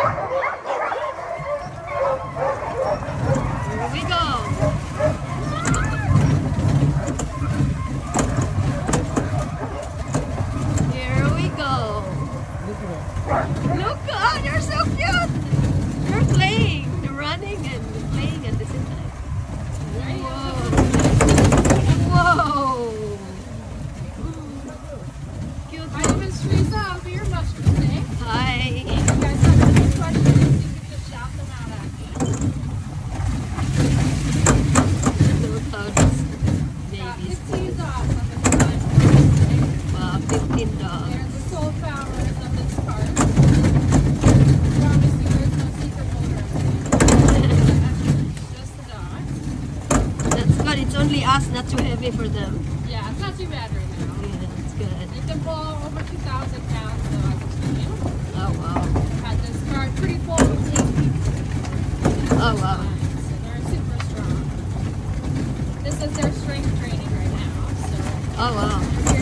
Here we go. Here we go. Look, oh, they're so cute. They're playing, they're running and playing at the same time. Whoa. Whoa. Cute. Vitamins trees out for your mushrooms, eh? Hi. You guys have any questions? You can just shout them out at me. Look how these Got babies. 15 dogs on this side. Wow, 15 dogs. They're the sole founders of this park. Promise you there's no secret owner. Just the dogs. That's good. It's only us, not too heavy for them. Yeah, it's not too bad right now. Yeah, that's good. They can pull over 2,000 pounds though, I can tell you. Oh wow. Had this cart pretty full with 8 people. Oh wow. So they're super strong. This is their strength training right now. So Oh wow. if